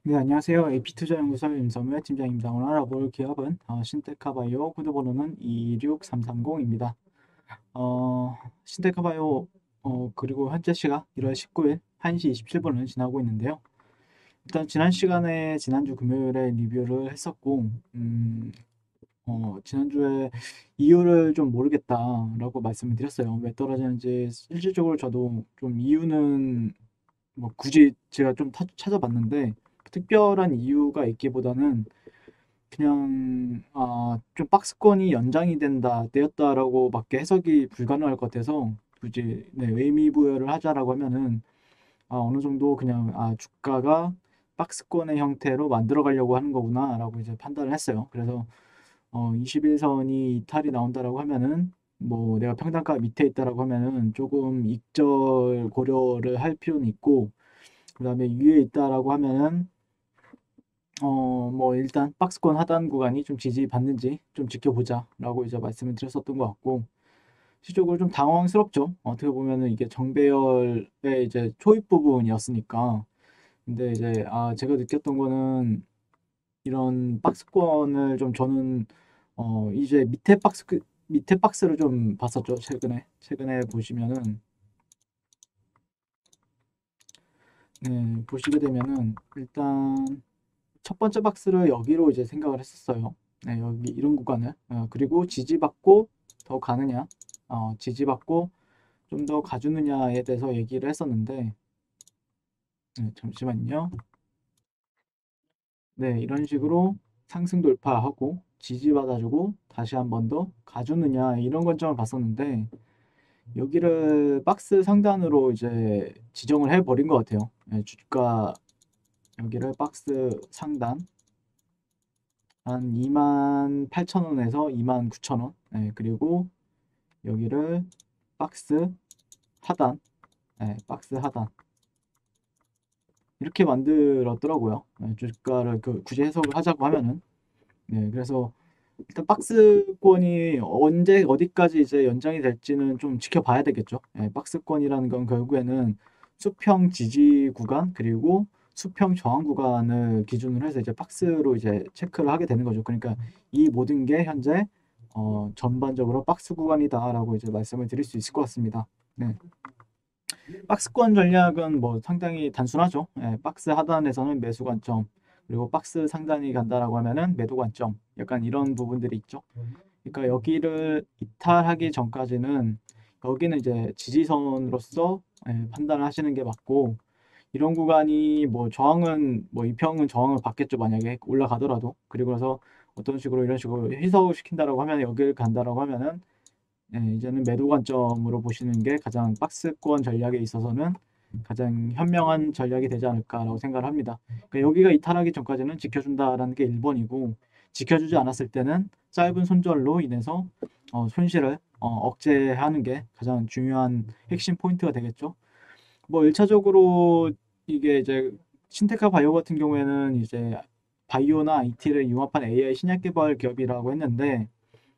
네, 안녕하세요. AP투자연구소 임성열 팀장입니다. 오늘 알아볼 기업은 신테카바이오, 코드번호는 26330입니다. 신테카바이오, 그리고 현재 시각 1월 19일 1시 27분을 지나고 있는데요. 일단 지난 시간에 지난주 금요일에 리뷰를 했었고, 지난주에 이유를 좀 모르겠다라고 말씀을 드렸어요. 왜 떨어지는지 실질적으로 저도 좀 이유는 뭐 굳이 제가 좀 찾아봤는데 특별한 이유가 있기보다는 그냥 좀 박스권이 연장이 되었다라고밖에 해석이 불가능할 것 같아서 굳이 네, 의미부여를 하자라고 하면은 어느 정도 그냥 주가가 박스권의 형태로 만들어 가려고 하는 거구나라고 이제 판단을 했어요. 그래서 21선이 이탈이 나온다라고 하면은 뭐 내가 평단가 밑에 있다라고 하면은 조금 익절 고려를 할 필요는 있고 그다음에 위에 있다라고 하면은 뭐 일단 박스권 하단 구간이 좀 지지받는지 좀 지켜보자라고 이제 말씀을 드렸었던 것 같고 실적으로 좀 당황스럽죠. 어떻게 보면은 이게 정배열의 이제 초입 부분이었으니까. 근데 이제 제가 느꼈던 거는 이런 박스권을 좀 저는 이제 밑에 박스를 좀 봤었죠. 최근에 보시면은 네, 보시게 되면은 일단 첫 번째 박스를 여기로 이제 생각을 했었어요. 네, 여기 이런 구간을. 그리고 지지받고 더 가느냐, 지지받고 좀 더 가주느냐에 대해서 얘기를 했었는데, 네, 잠시만요. 네, 이런 식으로 상승 돌파하고 지지받아주고 다시 한 번 더 가주느냐 이런 관점을 봤었는데, 여기를 박스 상단으로 이제 지정을 해버린 것 같아요. 네, 주가 여기를 박스 상단 한 28,000원에서 29,000원. 네, 그리고 여기를 박스 하단, 네, 박스 하단 이렇게 만들었더라고요. 네, 주가를 굳이 해석을 하자고 하면은 네, 그래서 일단 박스권이 언제 어디까지 이제 연장이 될지는 좀 지켜봐야 되겠죠. 네, 박스권이라는 건 결국에는 수평 지지 구간 그리고 수평 저항 구간을 기준으로 해서 이제 박스로 이제 체크를 하게 되는 거죠. 그러니까 이 모든 게 현재 전반적으로 박스 구간이다라고 이제 말씀을 드릴 수 있을 것 같습니다. 네. 박스권 전략은 뭐 상당히 단순하죠. 예, 박스 하단에서는 매수 관점, 그리고 박스 상단이 간다라고 하면은 매도 관점. 약간 이런 부분들이 있죠. 그러니까 여기를 이탈하기 전까지는 여기는 이제 지지선으로서 판단을 하시는 게 맞고 이런 구간이 뭐 저항은 뭐 이평은 저항을 받겠죠. 만약에 올라가더라도. 그리고 나서 어떤 식으로 이런 식으로 희석을 시킨다라고 하면 여기를 간다라고 하면은 이제는 매도 관점으로 보시는 게 가장 박스권 전략에 있어서는 가장 현명한 전략이 되지 않을까라고 생각을 합니다. 그러니까 여기가 이탈하기 전까지는 지켜준다라는 게 1번이고 지켜주지 않았을 때는 짧은 손절로 인해서 손실을 억제하는 게 가장 중요한 핵심 포인트가 되겠죠. 뭐 1차적으로 이게 이제 신테카 바이오 같은 경우에는 이제 바이오나 IT를 융합한 AI 신약 개발 기업이라고 했는데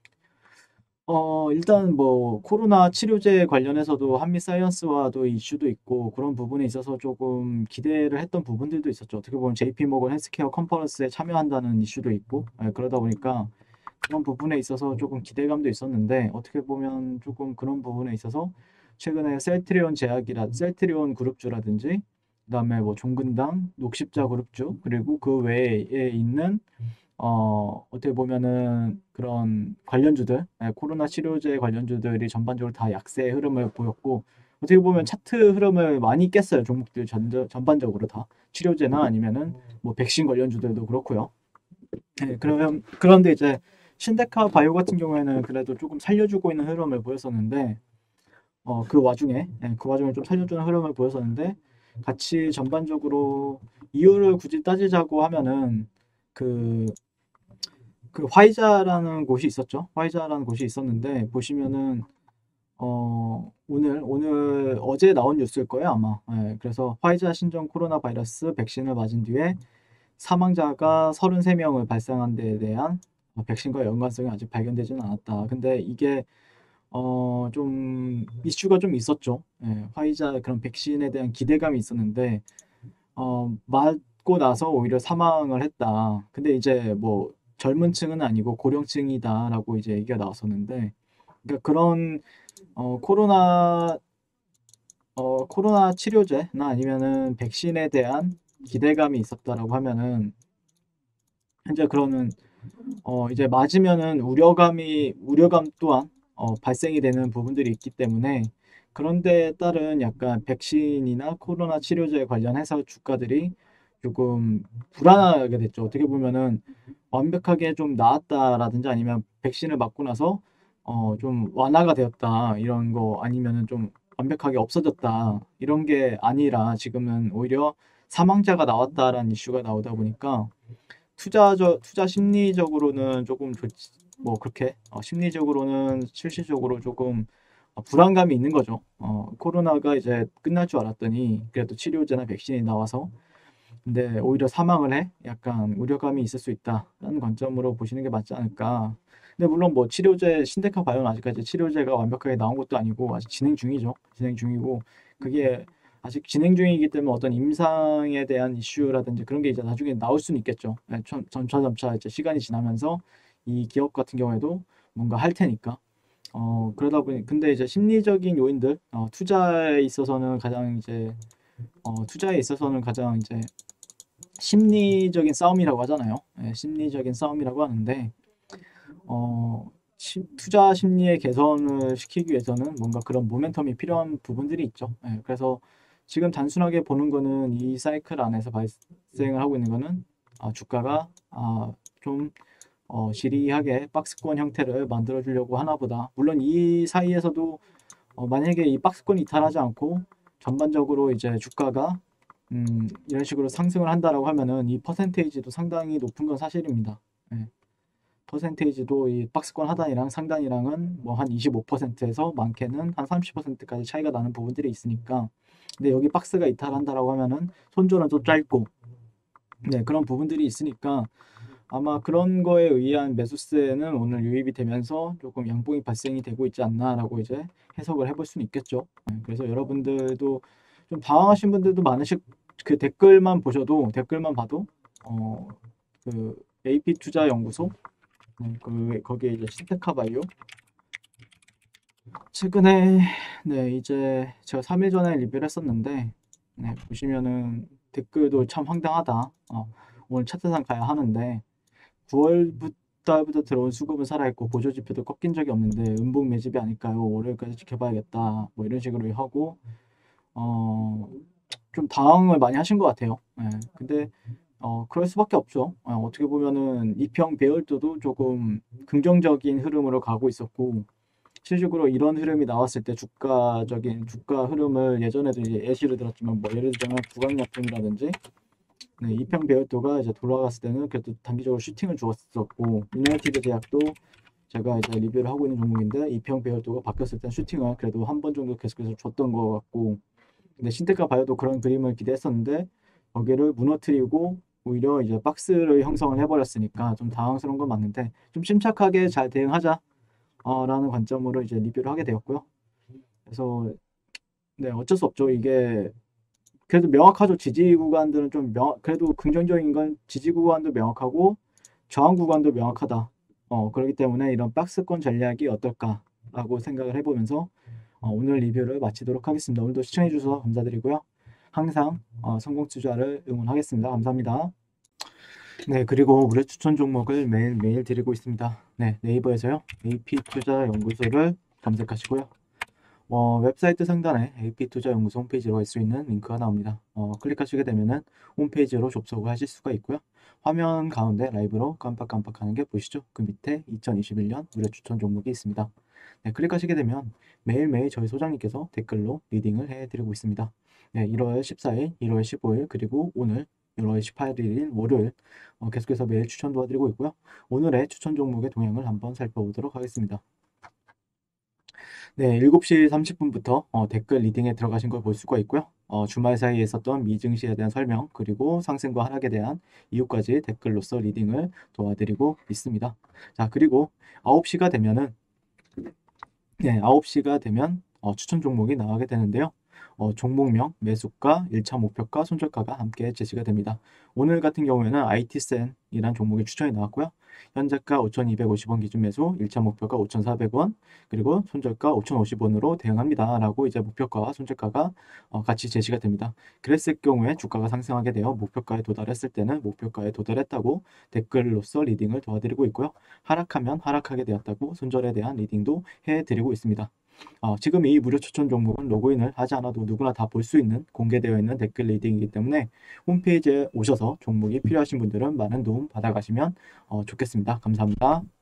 일단 뭐 코로나 치료제 관련해서도 한미 사이언스와도 이슈도 있고 그런 부분에 있어서 조금 기대를 했던 부분들도 있었죠. 어떻게 보면 JP 모건 헬스케어 컨퍼런스에 참여한다는 이슈도 있고 그러다 보니까 그런 부분에 있어서 조금 기대감도 있었는데 어떻게 보면 조금 그런 부분에 있어서 최근에 셀트리온 그룹주라든지 그다음에 뭐 종근당, 녹십자 그룹주 그리고 그 외에 있는 어떻게 보면은 그런 관련주들, 코로나 치료제 관련주들이 전반적으로 다 약세 흐름을 보였고, 어떻게 보면 차트 흐름을 많이 깼어요. 종목들 전반적으로 다. 치료제나 아니면은 뭐 백신 관련주들도 그렇고요. 네, 그런데 이제 신데카 바이오 같은 경우에는 그래도 조금 살려주고 있는 흐름을 보였었는데, 그 와중에 좀 살려주는 흐름을 보였었는데, 같이 전반적으로 이유를 굳이 따지자고 하면은, 그 화이자라는 곳이 있었죠. 화이자라는 곳이 있었는데 보시면은 어제 나온 뉴스일 거예요 아마. 그래서 화이자 신종 코로나 바이러스 백신을 맞은 뒤에 사망자가 33명을 발생한 데에 대한 백신과 연관성이 아직 발견되지는 않았다. 근데 이게 좀 이슈가 좀 있었죠. 화이자 그런 백신에 대한 기대감이 있었는데 어, 맞고 나서 오히려 사망을 했다. 근데 이제 뭐 젊은 층은 아니고 고령층이다라고 이제 얘기가 나왔었는데, 그러니까 그런 어, 코로나 코로나 치료제나 아니면은 백신에 대한 기대감이 있었다라고 하면은 현재 그러면 이제 맞으면은 우려감 또한 발생이 되는 부분들이 있기 때문에 그런 데에 따른 약간 백신이나 코로나 치료제 관련해서 주가들이 조금 불안하게 됐죠. 어떻게 보면은 완벽하게 좀 나았다라든지 아니면 백신을 맞고 나서 좀 완화가 되었다 이런 거 아니면은 좀 완벽하게 없어졌다 이런 게 아니라 지금은 오히려 사망자가 나왔다라는 이슈가 나오다 보니까 투자 심리적으로는 조금 좋지, 뭐 그렇게 심리적으로는 실질적으로 조금 불안감이 있는 거죠. 코로나가 이제 끝날 줄 알았더니 그래도 치료제나 백신이 나와서 근데 오히려 사망을 해? 약간 우려감이 있을 수 있다라는 관점으로 보시는 게 맞지 않을까. 근데 물론 뭐 치료제 신데카 바이오는 아직까지 치료제가 완벽하게 나온 것도 아니고 아직 진행 중이죠. 진행 중이고 그게 아직 진행 중이기 때문에 어떤 임상에 대한 이슈라든지 그런 게 이제 나중에 나올 수는 있겠죠. 네, 점차 이제 시간이 지나면서 이 기업 같은 경우에도 뭔가 할 테니까. 그러다 보니 근데 이제 심리적인 요인들, 투자에 있어서는 가장 이제 심리적인 싸움이라고 하잖아요. 예, 심리적인 싸움이라고 하는데 투자 심리의 개선을 시키기 위해서는 뭔가 그런 모멘텀이 필요한 부분들이 있죠. 예, 그래서 지금 단순하게 보는 거는 이 사이클 안에서 발생을 하고 있는 거는 주가가 좀 지리하게 박스권 형태를 만들어 주려고 하나 보다. 물론 이 사이에서도 만약에 이 박스권이 이탈하지 않고 전반적으로 이제 주가가 이런 식으로 상승을 한다라고 하면은 이 퍼센테이지도 상당히 높은 건 사실입니다. 예. 퍼센테이지도 이 박스권 하단이랑 상단이랑은 뭐 한 25%에서 많게는 한 30%까지 차이가 나는 부분들이 있으니까 근데 여기 박스가 이탈한다라고 하면은 손절은 좀 짧고 네 그런 부분들이 있으니까 아마 그런 거에 의한 매수세는 오늘 유입이 되면서 조금 양봉이 발생이 되고 있지 않나라고 이제 해석을 해볼 수는 있겠죠. 그래서 여러분들도 좀 당황하신 분들도 많으실 그 댓글만 봐도 그 AP 투자 연구소 거기에 이제 신테카바이오 최근에 네 이제 제가 3일 전에 리뷰를 했었는데 네, 보시면은 댓글도 참 황당하다. 오늘 차트상 가야 하는데 9월 달부터 들어온 수급은 살아있고 보조지표도 꺾인 적이 없는데 음봉 매집이 아닐까요? 월요일까지 지켜봐야겠다. 뭐 이런 식으로 하고 좀 당황을 많이 하신 것 같아요. 예, 근데 그럴 수밖에 없죠. 어떻게 보면은 이평 배열도도 조금 긍정적인 흐름으로 가고 있었고 실질적으로 이런 흐름이 나왔을 때 주가 흐름을 예전에도 이제 예시를 들었지만 뭐 예를 들자면 구강약품이라든지 네, 이평 배열도가 이제 돌아갔을 때는 그래도 단기적으로 슈팅을 주었었고 유나이티드 제약도 제가 이제 리뷰를 하고 있는 종목인데 이평 배열도가 바뀌었을 때 슈팅을 그래도 한 번 정도 계속해서 줬던 것 같고 근데 신테카 바이오도 그런 그림을 기대했었는데 거기를 무너뜨리고 오히려 이제 박스를 형성을 해버렸으니까 좀 당황스러운 건 맞는데 좀 침착하게 잘 대응하자 라는 관점으로 이제 리뷰를 하게 되었고요. 그래서 네 어쩔 수 없죠. 이게 그래도 명확하죠. 지지 구간들은 그래도 긍정적인 건 지지 구간도 명확하고 저항 구간도 명확하다. 그렇기 때문에 이런 박스권 전략이 어떨까라고 생각을 해보면서 오늘 리뷰를 마치도록 하겠습니다. 오늘도 시청해 주셔서 감사드리고요. 항상 성공 투자를 응원하겠습니다. 감사합니다. 네, 그리고 무료 추천 종목을 매일매일 드리고 있습니다. 네, 네이버에서요. AP투자연구소를 검색하시고요. 웹사이트 상단에 AP투자연구소 홈페이지로 갈 수 있는 링크가 나옵니다. 클릭하시게 되면은 홈페이지로 접속을 하실 수가 있고요. 화면 가운데 라이브로 깜빡깜빡하는 게 보이시죠? 그 밑에 2021년 무료 추천 종목이 있습니다. 네, 클릭하시게 되면 매일매일 저희 소장님께서 댓글로 리딩을 해드리고 있습니다. 네, 1월 14일, 1월 15일, 그리고 오늘 1월 18일 월요일 계속해서 매일 추천 도와드리고 있고요. 오늘의 추천 종목의 동향을 한번 살펴보도록 하겠습니다. 네, 7시 30분부터 댓글 리딩에 들어가신 걸 볼 수가 있고요. 주말 사이에 있었던 미증시에 대한 설명, 그리고 상승과 하락에 대한 이유까지 댓글로서 리딩을 도와드리고 있습니다. 자, 그리고 9시가 되면은, 네, 9시가 되면 추천 종목이 나가게 되는데요. 종목명, 매수가, 1차 목표가, 손절가가 함께 제시가 됩니다. 오늘 같은 경우에는 IT센이라는 종목이 추천이 나왔고요. 현재가 5,250원 기준 매수, 1차 목표가 5,400원, 그리고 손절가 5,050원으로 대응합니다. 라고 이제 목표가와 손절가가 같이 제시가 됩니다. 그랬을 경우에 주가가 상승하게 되어 목표가에 도달했을 때는 목표가에 도달했다고 댓글로서 리딩을 도와드리고 있고요. 하락하면 하락하게 되었다고 손절에 대한 리딩도 해드리고 있습니다. 지금 이 무료 추천 종목은 로그인을 하지 않아도 누구나 다 볼 수 있는 공개되어 있는 댓글 리딩이기 때문에 홈페이지에 오셔서 종목이 필요하신 분들은 많은 도움 받아가시면 좋겠습니다. 감사합니다.